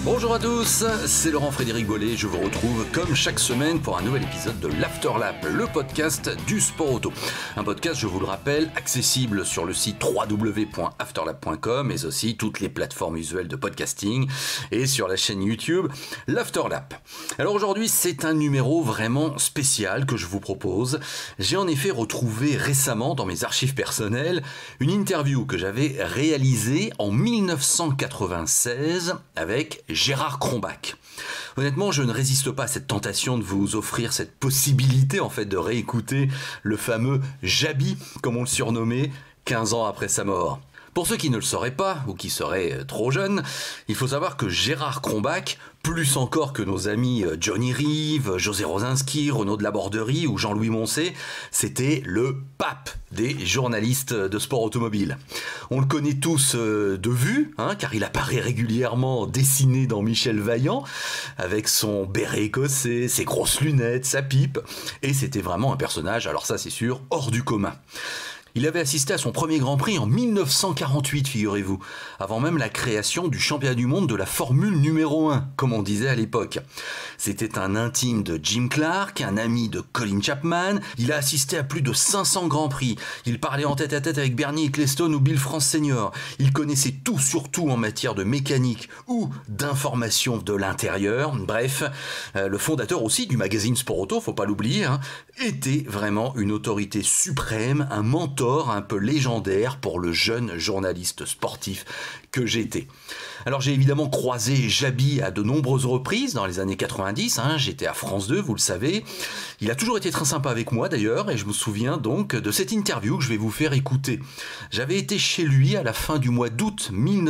Bonjour à tous, c'est Laurent-Frédéric Bollet. Je vous retrouve comme chaque semaine pour un nouvel épisode de l'Afterlap, le podcast du sport auto. Un podcast, je vous le rappelle, accessible sur le site www.afterlap.com, mais aussi toutes les plateformes usuelles de podcasting et sur la chaîne YouTube l'Afterlap. Alors aujourd'hui, c'est un numéro vraiment spécial que je vous propose. J'ai en effet retrouvé récemment dans mes archives personnelles une interview que j'avais réalisée en 1996 avec Gérard Cronbach. Honnêtement, je ne résiste pas à cette tentation de vous offrir cette possibilité en fait de réécouter le fameux Jaby, comme on le surnommait, 15 ans après sa mort. Pour ceux qui ne le sauraient pas, ou qui seraient trop jeunes, il faut savoir que Gérard Cronbach, plus encore que nos amis Johnny Reeve, José Rosinski, Renaud de la Borderie ou Jean-Louis Moncé, c'était le pape des journalistes de sport automobile. On le connaît tous de vue, car il apparaît régulièrement dessiné dans Michel Vaillant, avec son béret écossais, ses grosses lunettes, sa pipe, et c'était vraiment un personnage, alors ça c'est sûr, hors du commun. Il avait assisté à son premier Grand Prix en 1948, figurez-vous, avant même la création du championnat du monde de la Formule numéro 1, comme on disait à l'époque. C'était un intime de Jim Clark, un ami de Colin Chapman, il a assisté à plus de 500 Grands Prix, il parlait en tête-à-tête avec Bernie Ecclestone ou Bill France Senior, il connaissait tout surtout en matière de mécanique ou d'information de l'intérieur, bref, le fondateur aussi du magazine Sport Auto, faut pas l'oublier, était vraiment une autorité suprême, un mentor un peu légendaire pour le jeune journaliste sportif que j'étais. Alors j'ai évidemment croisé Jaby à de nombreuses reprises dans les années 90, j'étais à France 2, vous le savez. Il a toujours été très sympa avec moi d'ailleurs, et je me souviens donc de cette interview que je vais vous faire écouter. J'avais été chez lui à la fin du mois d'août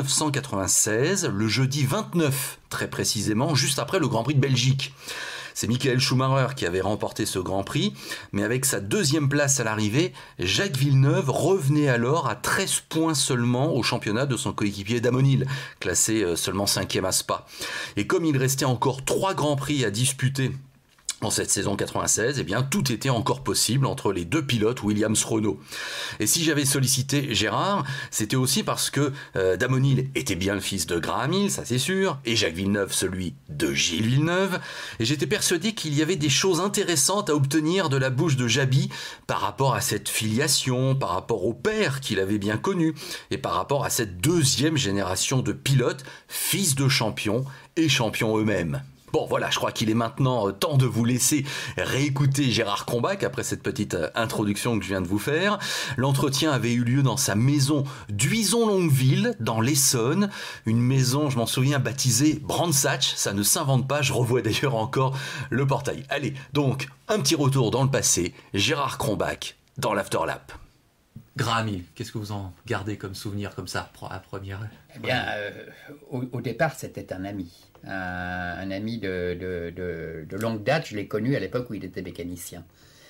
1996, le jeudi 29 très précisément, juste après le Grand Prix de Belgique. C'est Michael Schumacher qui avait remporté ce Grand Prix, mais avec sa deuxième place à l'arrivée, Jacques Villeneuve revenait alors à 13 points seulement au championnat de son coéquipier Damon Hill, classé seulement 5e à Spa. Et comme il restait encore 3 Grands Prix à disputer en cette saison 96, eh bien, tout était encore possible entre les deux pilotes Williams-Renault. Et si j'avais sollicité Gérard, c'était aussi parce que Damon Hill était bien le fils de Graham Hill, ça c'est sûr, et Jacques Villeneuve, celui de Gilles Villeneuve, et j'étais persuadé qu'il y avait des choses intéressantes à obtenir de la bouche de Jaby par rapport à cette filiation, par rapport au père qu'il avait bien connu, et par rapport à cette deuxième génération de pilotes, fils de champions et champions eux-mêmes. Bon voilà, je crois qu'il est maintenant temps de vous laisser réécouter Gérard Cronbach après cette petite introduction que je viens de vous faire. L'entretien avait eu lieu dans sa maison d'Huizon-Longueville, dans l'Essonne. Une maison, je m'en souviens, baptisée Brandsatch. Ça ne s'invente pas, je revois d'ailleurs encore le portail. Allez, donc, un petit retour dans le passé. Gérard Cronbach dans l'Afterlap. Graham Hill, qu'est-ce que vous en gardez comme souvenir comme ça à première? Eh bien, au départ, c'était un ami. Un ami de longue date, je l'ai connu à l'époque où il était mécanicien.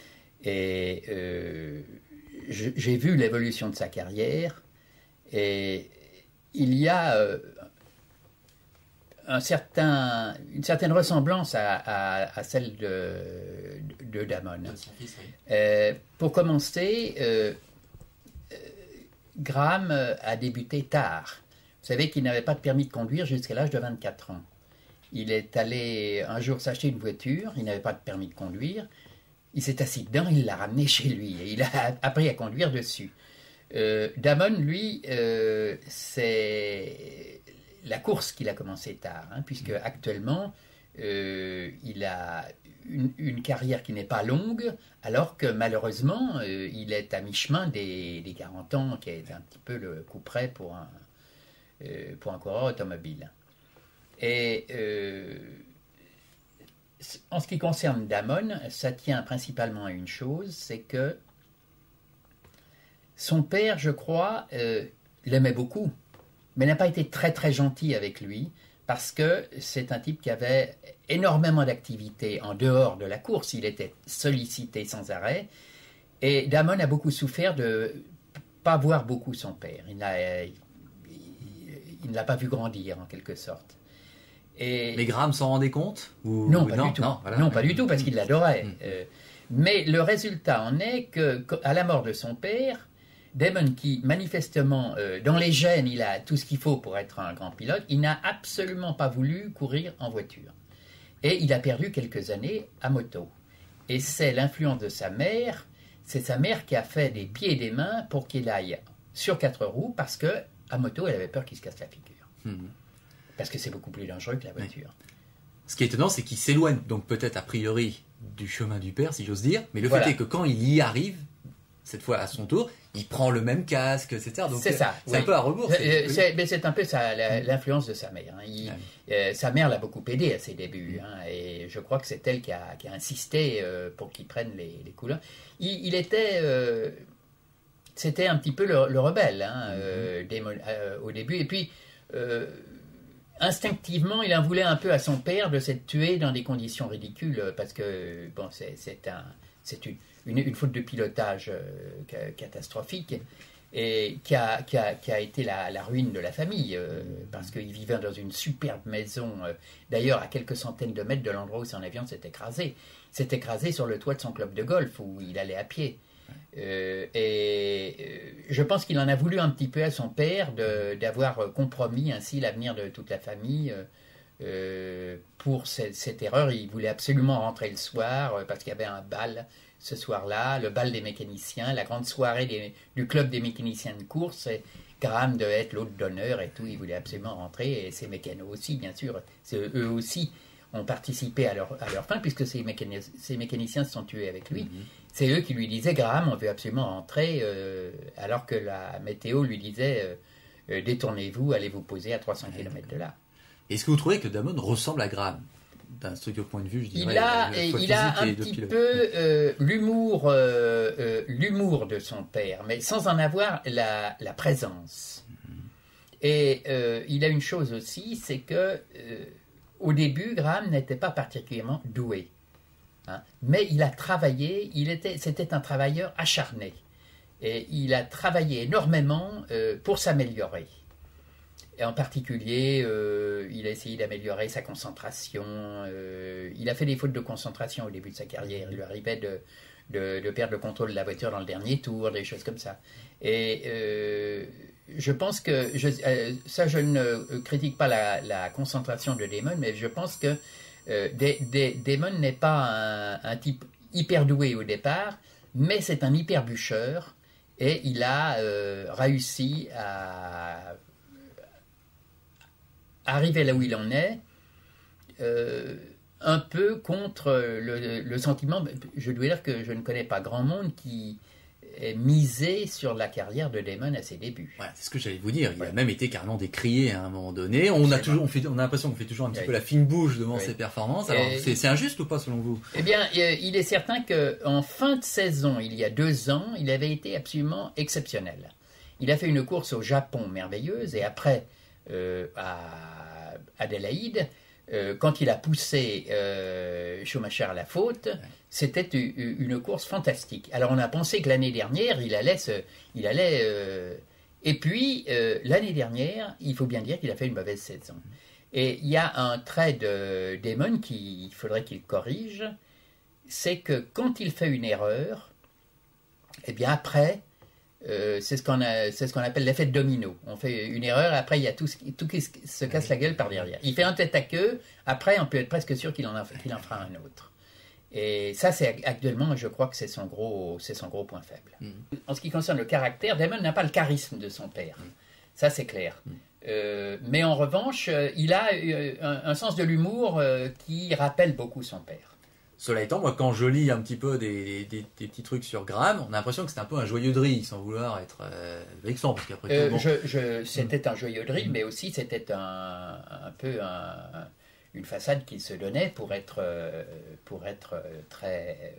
Et j'ai vu l'évolution de sa carrière, et il y a une certaine ressemblance à celle de Damon. Pour commencer, Graham a débuté tard. Vous savez qu'il n'avait pas de permis de conduire jusqu'à l'âge de 24 ans. Il est allé un jour s'acheter une voiture, il n'avait pas de permis de conduire, il s'est assis dedans, il l'a ramené chez lui et il a appris à conduire dessus. Damon, lui, c'est la course qu'il a commencé tard, puisque actuellement, il a une carrière qui n'est pas longue, alors que malheureusement, il est à mi-chemin des 40 ans, qui est un petit peu le coup près pour un coureur automobile. Et en ce qui concerne Damon, ça tient principalement à une chose, c'est que son père, je crois, l'aimait beaucoup, mais n'a pas été très très gentil avec lui, parce que c'est un type qui avait énormément d'activités en dehors de la course, il était sollicité sans arrêt, et Damon a beaucoup souffert de ne pas voir beaucoup son père. Il ne l'a pas vu grandir, en quelque sorte. Et mais Graham s'en rendait compte ou... Non, pas du tout. Non, voilà. Non, pas du tout, parce qu'il l'adorait. Mais le résultat en est qu'à la mort de son père, Damon qui, manifestement, dans les gènes, il a tout ce qu'il faut pour être un grand pilote, il n'a absolument pas voulu courir en voiture. Et il a perdu quelques années à moto. Et c'est l'influence de sa mère, c'est sa mère qui a fait des pieds et des mains pour qu'il aille sur 4 roues, parce que à moto, elle avait peur qu'il se casse la figure. Parce que c'est beaucoup plus dangereux que la voiture. Oui. Ce qui est étonnant, c'est qu'il s'éloigne, donc peut-être a priori, du chemin du père, si j'ose dire, mais le fait est que quand il y arrive, cette fois à son tour, il prend le même casque, etc. Donc c'est ça. C'est un peu à rebours. Mais c'est un peu l'influence de sa mère. Sa mère l'a beaucoup aidé à ses débuts. Et je crois que c'est elle qui a insisté pour qu'il prenne les couleurs. Il était... c'était un petit peu le rebelle au début. Et puis, instinctivement, il en voulait un peu à son père de s'être tué dans des conditions ridicules, parce que bon, c'est une faute de pilotage catastrophique, et qui a été la ruine de la famille, parce qu'il vivait dans une superbe maison, d'ailleurs à quelques centaines de mètres de l'endroit où son avion s'est écrasé. S'est écrasé sur le toit de son club de golf, où il allait à pied. Je pense qu'il en a voulu un petit peu à son père d'avoir compromis ainsi l'avenir de toute la famille. Pour cette erreur, il voulait absolument rentrer le soir, parce qu'il y avait un bal ce soir-là, le bal des mécaniciens, la grande soirée du club des mécaniciens de course. Et Graham devait être l'hôte d'honneur et tout, il voulait absolument rentrer, et ses mécanos aussi, bien sûr. Eux aussi ont participé à leur fin, puisque ces mécaniciens se sont tués avec lui. C'est eux qui lui disaient, Graham, on veut absolument rentrer, alors que la météo lui disait, détournez-vous, allez vous poser à 300 km de là. Est-ce que vous trouvez que Damon ressemble à Graham? D'un strict point de vue, je dirais. Il a un petit peu l'humour de son père, mais sans en avoir la présence. Et il a une chose aussi, c'est que au début, Graham n'était pas particulièrement doué. Mais il a travaillé, c'était un travailleur acharné. Et il a travaillé énormément pour s'améliorer. Et en particulier, il a essayé d'améliorer sa concentration. Il a fait des fautes de concentration au début de sa carrière. Il lui arrivait de perdre le contrôle de la voiture dans le dernier tour, des choses comme ça. Et je pense que, je ne critique pas la concentration de Damon, mais je pense que Damon n'est pas un type hyper doué au départ, mais c'est un hyper bûcheur, et il a réussi à arriver là où il en est, un peu contre le sentiment. Je dois dire que je ne connais pas grand monde qui est misé sur la carrière de Damon à ses débuts. Ouais, c'est ce que j'allais vous dire. Il a même été carrément décrié à un moment donné. On a l'impression qu'on fait toujours un petit peu la fine bouche devant ses performances. Alors, c'est injuste ou pas selon vous? Eh bien, il est certain qu'en fin de saison, il y a 2 ans, il avait été absolument exceptionnel. Il a fait une course au Japon merveilleuse, et après, à Adélaïde, quand il a poussé Schumacher à la faute, c'était une course fantastique. Alors on a pensé que l'année dernière, il allait et puis l'année dernière, il faut bien dire qu'il a fait une mauvaise saison. Et il y a un trait de Damon qu'il faudrait qu'il corrige, c'est que quand il fait une erreur, eh bien après, c'est ce qu'on appelle l'effet de domino. On fait une erreur, après il y a tout qui se casse la gueule par derrière. Il fait un tête à queue, après on peut être presque sûr qu'il en fera un autre. Et ça, c'est actuellement, je crois que c'est son gros point faible. En ce qui concerne le caractère, Damon n'a pas le charisme de son père. Ça, c'est clair. Mais en revanche, il a un sens de l'humour qui rappelle beaucoup son père. Cela étant, moi, quand je lis un petit peu des petits trucs sur Graham, on a l'impression que c'est un peu un joyeux de riz, sans vouloir être vexant, parce qu'après tout, c'était un joyeux de riz, mais aussi c'était un peu une façade qu'il se donnait pour être très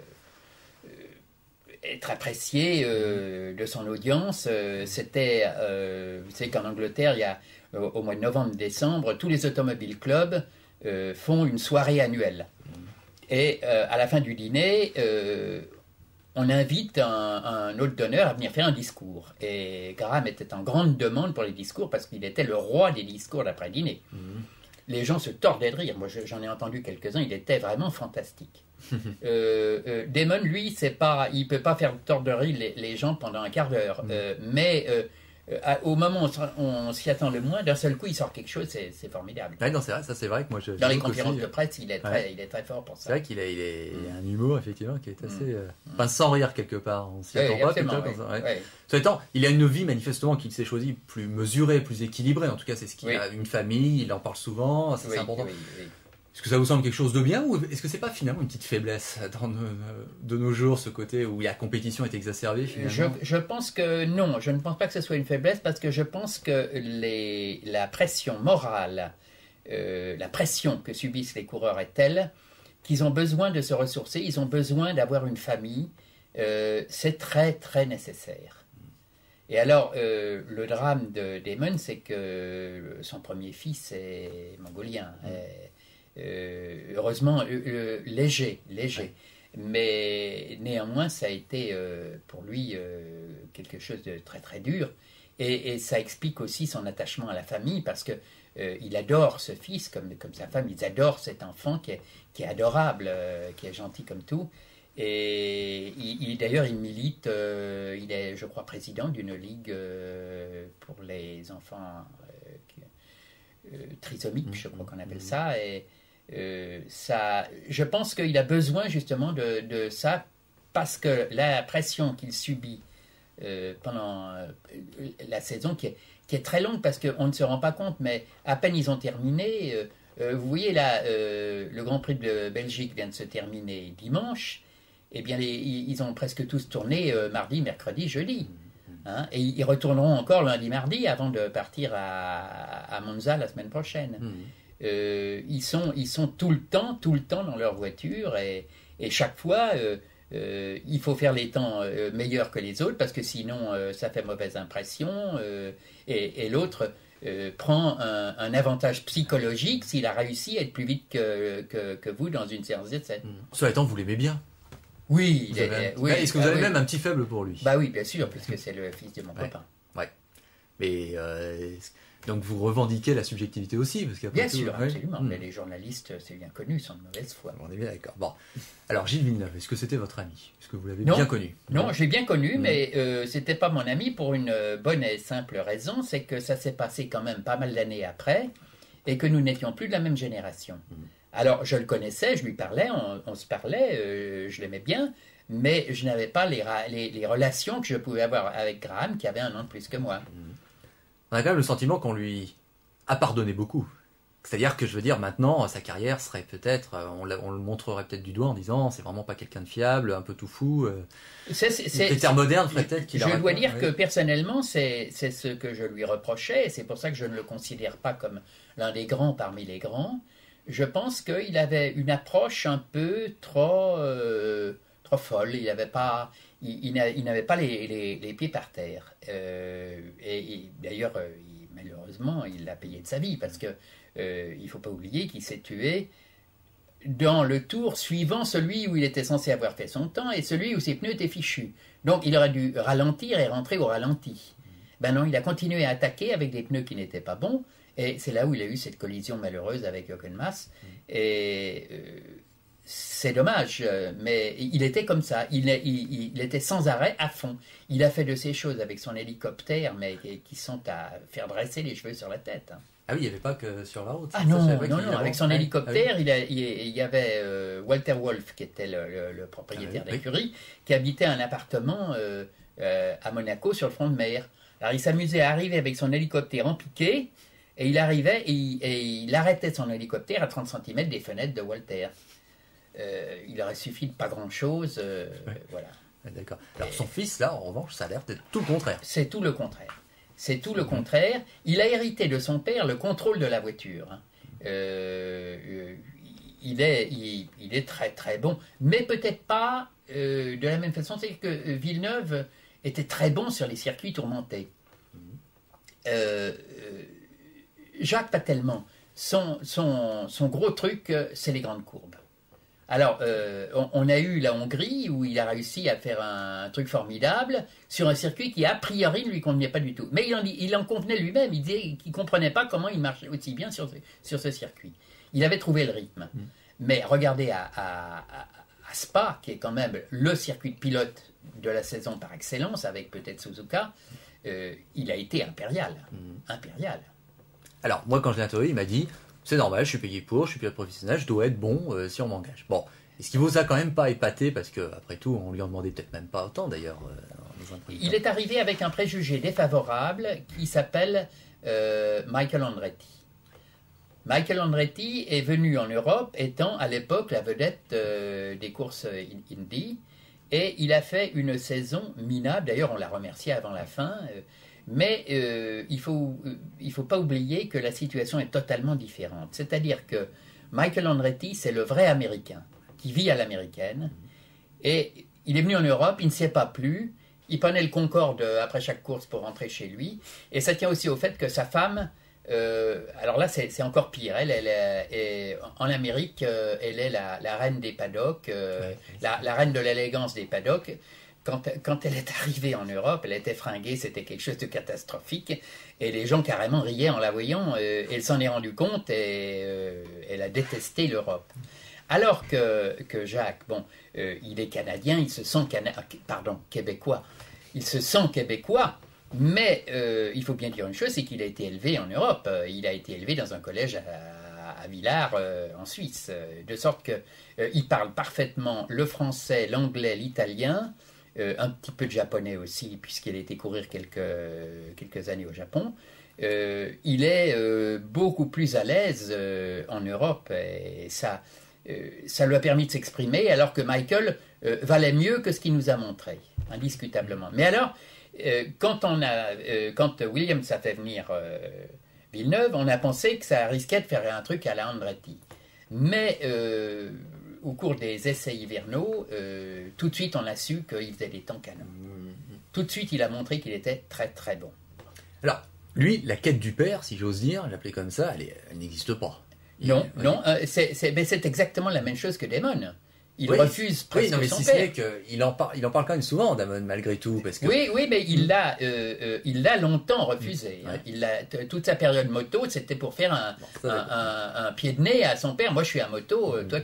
apprécié de son audience. C'était, vous savez qu'en Angleterre, il y a au mois de novembre-décembre, tous les automobiles clubs font une soirée annuelle. Et à la fin du dîner, on invite un hôte d'honneur à venir faire un discours. Et Graham était en grande demande pour les discours, parce qu'il était le roi des discours d'après-dîner. les gens se tordaient de rire. Moi, j'en ai entendu quelques-uns, il était vraiment fantastique. Damon, lui, il peut pas faire tordre de rire les gens pendant un quart d'heure. Mais au moment où on s'y attend le moins, d'un seul coup, il sort quelque chose, c'est formidable. Ouais, non, c'est vrai, ça c'est vrai que moi dans les conférences de presse, il est très fort pour ça. C'est vrai qu'il a un humour, effectivement, qui est assez. Enfin, sans rire quelque part. On s'y attend pas plutôt comme ça. Cela étant, il a une vie manifestement qu'il s'est choisi plus mesurée, plus équilibrée. En tout cas, c'est ce qu'il a une famille, il en parle souvent, c'est important. Est-ce que ça vous semble quelque chose de bien ou est-ce que c'est pas finalement une petite faiblesse de nos jours, ce côté où la compétition est exacerbée finalement? Je pense que non, je ne pense pas que ce soit une faiblesse parce que je pense que la pression morale, la pression que subissent les coureurs est telle qu'ils ont besoin de se ressourcer, ils ont besoin d'avoir une famille, c'est très très nécessaire. Et alors, le drame de Damon, c'est que son premier fils est mongolien. Heureusement, léger. Mais néanmoins, ça a été pour lui quelque chose de très très dur. Et ça explique aussi son attachement à la famille parce que il adore ce fils comme sa femme. Ils adorent cet enfant qui est adorable, qui est gentil comme tout. Et d'ailleurs, il milite, il est, je crois, président d'une ligue pour les enfants trisomiques, je crois qu'on appelle ça. Et je pense qu'il a besoin justement de ça parce que la pression qu'il subit pendant la saison, qui est très longue parce qu'on ne se rend pas compte, mais à peine ils ont terminé. Vous voyez là, le Grand Prix de Belgique vient de se terminer dimanche. Eh bien, ils ont presque tous tourné mardi, mercredi, jeudi. Hein, et ils retourneront encore lundi, mardi avant de partir à Monza la semaine prochaine. Ils sont tout le temps dans leur voiture et chaque fois il faut faire les temps meilleurs que les autres parce que sinon ça fait mauvaise impression et l'autre prend un avantage psychologique s'il a réussi à être plus vite que vous dans une séance d'essai. Cela étant, vous l'aimez bien. Oui. Est-ce que vous avez même un petit faible pour lui? Bah oui, bien sûr, puisque c'est le fils de mon copain. Ouais. Mais donc vous revendiquez la subjectivité aussi parce bien sûr, absolument. Mais les journalistes, c'est bien connu, sont de mauvaise foi. On est bien d'accord. Bon. Alors Gilles Villeneuve, est-ce que c'était votre ami? Est-ce que vous l'avez bien connu? Non, je l'ai bien connu, mais c'était pas mon ami pour une bonne et simple raison, c'est que ça s'est passé quand même pas mal d'années après et que nous n'étions plus de la même génération. Alors je le connaissais, je lui parlais, on se parlait, je l'aimais bien, mais je n'avais pas les relations que je pouvais avoir avec Graham, qui avait un an de plus que moi. On a quand même le sentiment qu'on lui a pardonné beaucoup. C'est-à-dire que je veux dire, maintenant, sa carrière serait peut-être, on le montrerait peut-être du doigt en disant, c'est vraiment pas quelqu'un de fiable, un peu tout fou. Les termes modernes feraient peut-être qu'il Je dois dire que personnellement, c'est ce que je lui reprochais, et c'est pour ça que je ne le considère pas comme l'un des grands parmi les grands. Je pense qu'il avait une approche un peu trop folle. Il n'avait pas les pieds par terre. Et d'ailleurs, malheureusement, il l'a payé de sa vie parce que il ne faut pas oublier qu'il s'est tué dans le tour suivant celui où il était censé avoir fait son temps et celui où ses pneus étaient fichus. Donc il aurait dû ralentir et rentrer au ralenti. Ben non, il a continué à attaquer avec des pneus qui n'étaient pas bons. Et c'est là où il a eu cette collision malheureuse avec Jochen Mass. Et c'est dommage, mais il était comme ça. Il était sans arrêt, à fond. Il a fait de ces choses avec son hélicoptère, mais qui sont à faire dresser les cheveux sur la tête. Ah oui, il n'y avait pas que sur la route. Ah non, avec son hélicoptère, il y avait Walter Wolf, qui était le propriétaire d'écurie, qui habitait un appartement à Monaco sur le front de mer. Alors il s'amusait à arriver avec son hélicoptère en piqué, et il arrivait et il arrêtait son hélicoptère à 30 cm des fenêtres de Walter. Il aurait suffi de pas grand-chose. Voilà. D'accord. Alors son fils, là, en revanche, ça a l'air d'être tout le contraire. C'est tout le contraire. C'est tout le contraire. Il a hérité de son père le contrôle de la voiture. Il est très très bon, mais peut-être pas de la même façon. C'est que Villeneuve était très bon sur les circuits tourmentés. Jacques pas tellement. Son gros truc, c'est les grandes courbes. Alors, on a eu la Hongrie où il a réussi à faire un truc formidable sur un circuit qui, a priori, ne lui convenait pas du tout. Mais il en convenait lui-même. Il disait qu'il ne comprenait pas comment il marchait aussi bien sur ce circuit. Il avait trouvé le rythme. Mais regardez à Spa, qui est quand même le circuit de pilote de la saison par excellence, avec peut-être Suzuka, il a été impérial. Impérial. Alors, moi, quand je l'ai interviewé, il m'a dit... C'est normal, je suis payé pour, je suis pilote professionnel, je dois être bon si on m'engage. Bon, est-ce qu'il vous a quand même pas épaté, parce que après tout, on lui en demandait peut-être même pas autant d'ailleurs. Il est arrivé avec un préjugé défavorable qui s'appelle Michael Andretti. Michael Andretti est venu en Europe étant à l'époque la vedette des courses Indy, et il a fait une saison minable. D'ailleurs, on l'a remercié avant la fin. Mais il faut pas oublier que la situation est totalement différente. C'est-à-dire que Michael Andretti, c'est le vrai Américain qui vit à l'américaine. Et il est venu en Europe, il ne s'y est pas plu. Il prenait le Concorde après chaque course pour rentrer chez lui. Et ça tient aussi au fait que sa femme... alors là, c'est encore pire. En Amérique, elle est la reine des paddocks, la reine de l'élégance des paddocks. Quand elle est arrivée en Europe, elle était fringuée, c'était quelque chose de catastrophique. Et les gens carrément riaient en la voyant. Elle s'en est rendue compte et elle a détesté l'Europe. Alors que Jacques, il est canadien, il se sent québécois. Il se sent québécois, mais il faut bien dire une chose, c'est qu'il a été élevé en Europe. Il a été élevé dans un collège à Villars, en Suisse. De sorte qu'il parle parfaitement le français, l'anglais, l'italien, un petit peu de japonais aussi, puisqu'il a été courir quelques années au Japon. Il est beaucoup plus à l'aise en Europe, et ça lui a permis de s'exprimer, alors que Michael valait mieux que ce qu'il nous a montré, indiscutablement. Mais alors, quand Williams a fait venir Villeneuve, on a pensé que ça risquait de faire un truc à la Andretti. Mais au cours des essais hivernaux, tout de suite on a su qu'il faisait des temps canons. Tout de suite il a montré qu'il était très très bon. Alors, lui, la quête du père, si j'ose dire, l'appeler comme ça, elle n'existe pas. Non, c'est exactement la même chose que Damon. Il refuse presque mais son si père. il en parle quand même souvent, Damon, malgré tout. Parce que... Oui, mais il l'a longtemps refusé. Toute sa période moto, c'était pour faire un pied de nez à son père. Moi, je suis à moto, toi,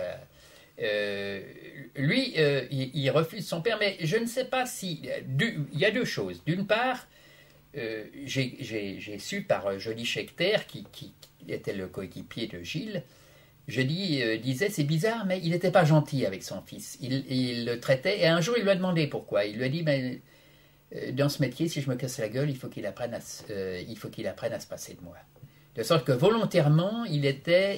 lui, il refuse son père, mais je ne sais pas si... Il y a deux choses. D'une part, j'ai su par Jody Scheckter, qui était le coéquipier de Gilles, disait, c'est bizarre, mais il n'était pas gentil avec son fils. Il le traitait, et un jour, il lui a demandé pourquoi. Il lui a dit, dans ce métier, si je me casse la gueule, il faut qu'il apprenne à se passer de moi. De sorte que volontairement, il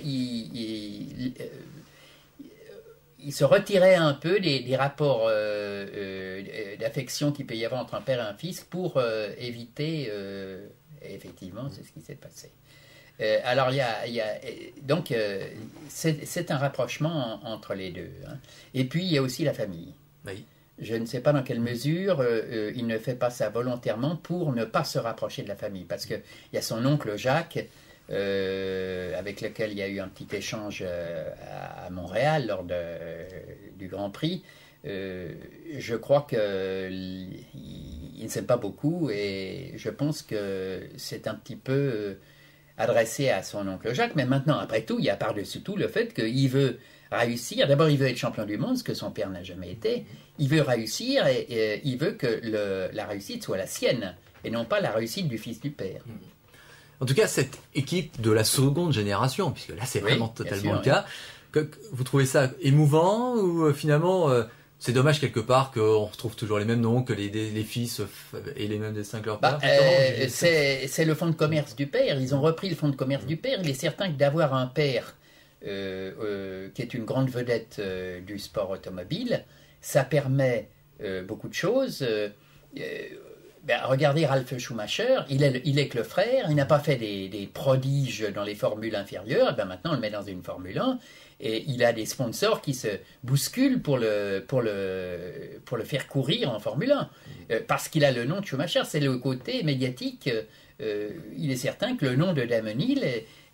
se retirait un peu des rapports d'affection qu'il peut y avoir entre un père et un fils pour éviter, et effectivement, c'est ce qui s'est passé. Alors, donc, c'est un rapprochement entre les deux. Hein. Et puis, il y a aussi la famille. Oui. Je ne sais pas dans quelle mesure il ne fait pas ça volontairement pour ne pas se rapprocher de la famille. Parce qu'il y a son oncle Jacques, avec lequel il y a eu un petit échange à Montréal lors du Grand Prix. Je crois qu'il ne s'aime pas beaucoup et je pense que c'est un petit peu... adressé à son oncle Jacques, mais maintenant, après tout, il y a par-dessus tout le fait qu'il veut réussir. D'abord, il veut être champion du monde, ce que son père n'a jamais été. Il veut réussir et il veut que la réussite soit la sienne, et non pas la réussite du fils du père. En tout cas, cette équipe de la seconde génération, puisque là, c'est vraiment totalement le cas, vous trouvez ça émouvant, ou finalement... c'est dommage quelque part qu'on retrouve toujours les mêmes noms, que les fils aient les mêmes destins que leur père. C'est le fonds de commerce du père. Ils ont repris le fonds de commerce du père. Il est certain que d'avoir un père qui est une grande vedette du sport automobile, ça permet beaucoup de choses. Regardez Ralf Schumacher, il est que le frère, il n'a pas fait des prodiges dans les formules inférieures. Maintenant, on le met dans une Formule 1. Et il a des sponsors qui se bousculent pour le faire courir en Formule 1. Parce qu'il a le nom de Schumacher, c'est le côté médiatique. Il est certain que le nom de Damon Hill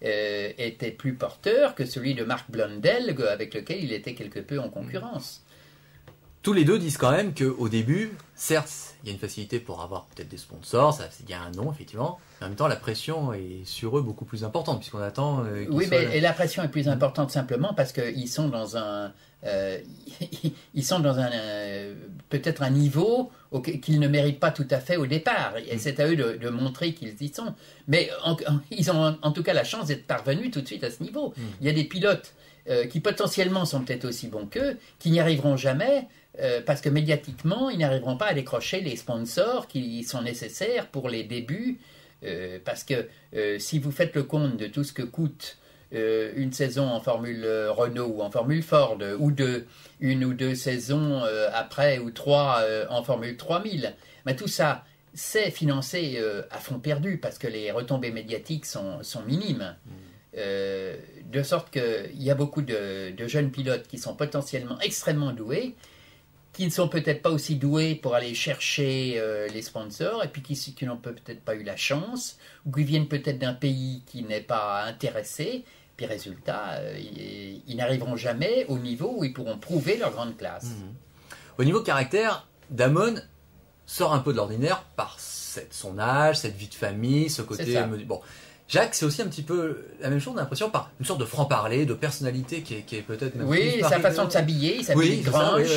était plus porteur que celui de Mark Blundell, avec lequel il était quelque peu en concurrence. Tous les deux disent quand même qu'au début, certes, il y a une facilité pour avoir peut-être des sponsors, il y a un nom, effectivement, mais en même temps, la pression est sur eux beaucoup plus importante, puisqu'on attend... oui, mais la pression est plus importante simplement parce qu'ils sont dans un... peut-être un niveau qu'ils ne méritent pas tout à fait au départ. Et c'est à eux de montrer qu'ils y sont. Mais ils ont en tout cas la chance d'être parvenus tout de suite à ce niveau. Il y a des pilotes qui potentiellement sont peut-être aussi bons qu'eux, qui n'y arriveront jamais, parce que médiatiquement, ils n'arriveront pas à décrocher les sponsors qui sont nécessaires pour les débuts. Parce que si vous faites le compte de tout ce que coûte une saison en Formule Renault ou en Formule Ford, ou une ou deux saisons après, ou trois en Formule 3000, mais tout ça, c'est financé à fond perdu, parce que les retombées médiatiques sont minimes. De sorte qu'il y a beaucoup de jeunes pilotes qui sont potentiellement extrêmement doués, qui ne sont peut-être pas aussi doués pour aller chercher les sponsors, et puis qui n'ont peut-être pas eu la chance, ou qui viennent peut-être d'un pays qui n'est pas intéressé, puis résultat, ils n'arriveront jamais au niveau où ils pourront prouver leur grande classe. Au niveau caractère, Damon sort un peu de l'ordinaire par son âge, cette vie de famille, ce côté... Bon, Jacques, c'est aussi un petit peu la même chose, on a l'impression, par une sorte de franc-parler, de personnalité qui est peut-être... Même oui, sa façon de s'habiller, il s'habille grange.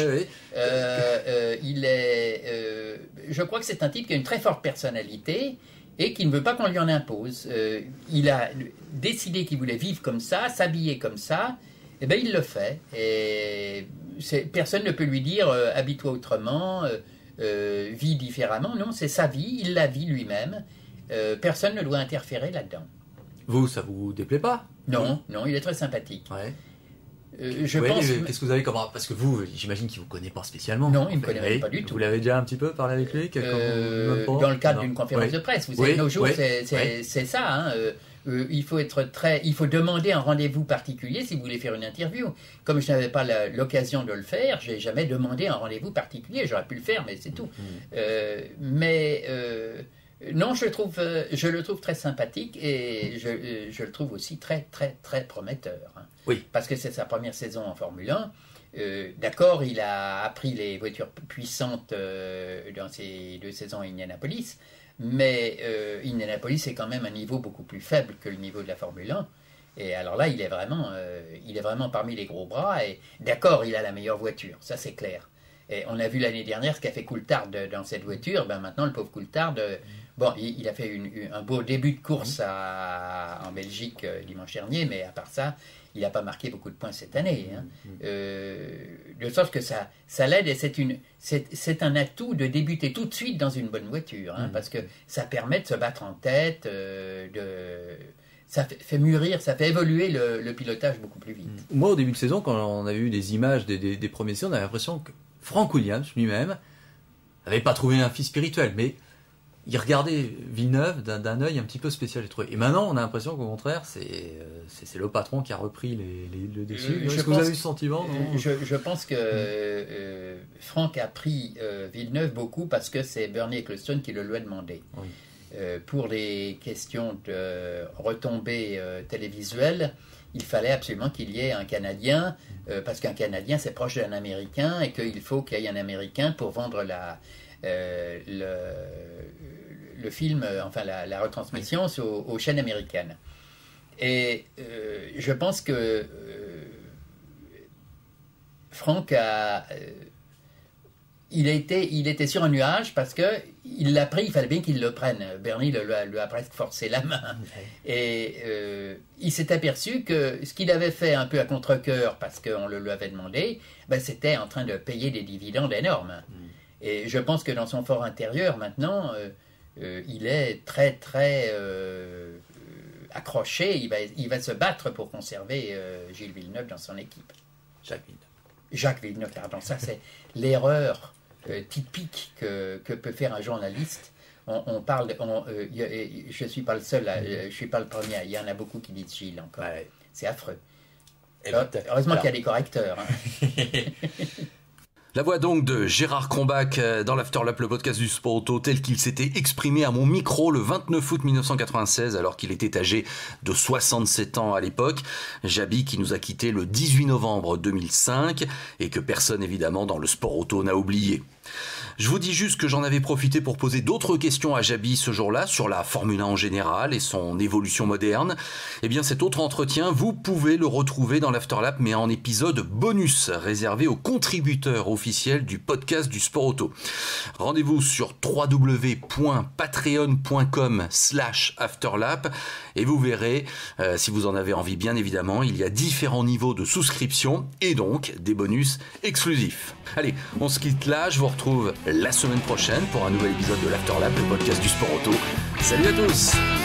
Il est... je crois que c'est un type qui a une très forte personnalité et qui ne veut pas qu'on lui en impose. Il a décidé qu'il voulait vivre comme ça, s'habiller comme ça, et bien il le fait. Et personne ne peut lui dire habille-toi autrement, vis différemment. Non, c'est sa vie, il la vit lui-même. Personne ne doit interférer là-dedans. Vous, ça vous déplaît pas? Non, non, il est très sympathique. Ouais. Qu'est-ce que vous avez comme... Parce que vous, j'imagine qu'il ne vous connaît pas spécialement. Non, il ne me connaît pas du tout. Vous l'avez déjà un petit peu parlé avec lui dans le cadre d'une conférence de presse. Vous savez, nos jours, c'est ça. Hein. Il faut demander un rendez-vous particulier si vous voulez faire une interview. Comme je n'avais pas l'occasion de le faire, je n'ai jamais demandé un rendez-vous particulier. J'aurais pu le faire, mais c'est tout. Non, je le trouve très sympathique et je le trouve aussi très, très, très prometteur. Hein. Oui. Parce que c'est sa première saison en Formule 1. D'accord, il a appris les voitures puissantes dans ses 2 saisons à Indianapolis, mais Indianapolis est quand même un niveau beaucoup plus faible que le niveau de la Formule 1. Et alors là, il est vraiment parmi les gros bras. Et d'accord, il a la meilleure voiture, ça c'est clair. Et on a vu l'année dernière ce qu'a fait Coulthard dans cette voiture. Ben maintenant, le pauvre Coulthard, il a fait un beau début de course en Belgique dimanche dernier, mais à part ça, il n'a pas marqué beaucoup de points cette année. Hein. De sorte que ça l'aide, et c'est un atout de débuter tout de suite dans une bonne voiture, hein, parce que ça permet de se battre en tête, ça fait mûrir, ça fait évoluer le pilotage beaucoup plus vite. Moi, au début de saison, quand on avait eu des images des premiers essais, on avait l'impression que Frank Williams lui-même n'avait pas trouvé un fils spirituel, mais il regardait Villeneuve d'un œil un petit peu spécial, j'ai trouvé. Et maintenant, on a l'impression qu'au contraire, c'est le patron qui a repris le dessus. Est-ce que vous avez eu ce sentiment? Je pense que Frank a pris Villeneuve beaucoup parce que c'est Bernie Ecclestone qui le lui a demandé. Oui. Pour les questions de retombées télévisuelles, il fallait absolument qu'il y ait un Canadien, parce qu'un Canadien c'est proche d'un Américain et qu'il faut qu'il y ait un Américain pour vendre le film, enfin la retransmission aux chaînes américaines. Et je pense que Frank il était sur un nuage parce qu'il l'a pris, il fallait bien qu'il le prenne. Bernie lui a presque forcé la main. Et il s'est aperçu que ce qu'il avait fait un peu à contre-cœur, parce qu'on le lui avait demandé, c'était en train de payer des dividendes énormes. Et je pense que dans son fort intérieur, maintenant, il est très, très accroché. Il va se battre pour conserver Gilles Villeneuve dans son équipe. Jacques Villeneuve, pardon. Ça, c'est l'erreur typique que peut faire un journaliste. On parle, je ne suis pas le seul, je ne suis pas le premier, il y en a beaucoup qui disent Gilles encore. Ouais. C'est affreux. Heureusement qu'il y a des correcteurs. Hein. La voix donc de Gérard Crombach dans l'Afterlap, le podcast du sport auto, tel qu'il s'était exprimé à mon micro le 29 août 1996, alors qu'il était âgé de 67 ans à l'époque. Jaby qui nous a quittés le 18 novembre 2005 et que personne évidemment dans le sport auto n'a oublié. Je vous dis juste que j'en avais profité pour poser d'autres questions à Jaby ce jour-là sur la Formule 1 en général et son évolution moderne. Eh bien cet autre entretien, vous pouvez le retrouver dans l'Afterlap mais en épisode bonus réservé aux contributeurs officiels du podcast du sport auto. Rendez-vous sur www.patreon.com/afterlap et vous verrez, si vous en avez envie bien évidemment, il y a différents niveaux de souscription et donc des bonus exclusifs. Allez, on se quitte là, je vous retrouve la semaine prochaine pour un nouvel épisode de l'Afterlap, le podcast du sport auto. Salut à tous!